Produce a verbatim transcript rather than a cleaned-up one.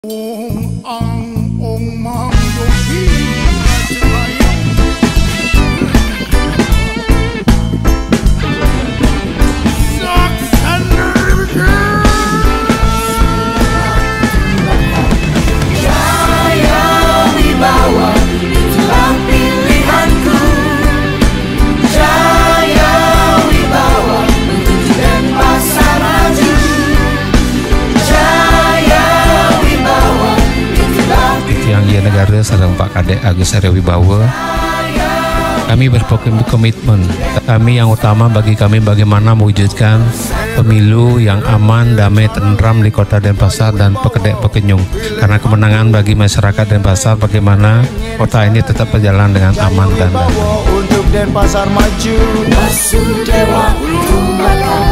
Ong ang ong mang yogi Jaya Wibawa, itulah pilihanku. Jaya Wibawa untuk Denpasar maju. Jaya Wibawa itulah Yang Ia Negara sareng Pak Kadek Agus Arya Wibawa. Kami berkomitmen, kami yang utama bagi kami bagaimana mewujudkan pemilu yang aman, damai, tentram di Kota Denpasar dan Pekedek Pekenyung. Karena kemenangan bagi masyarakat Denpasar, bagaimana kota ini tetap berjalan dengan aman dan damai. Untuk Denpasar maju. Wasudewa Kumbaka.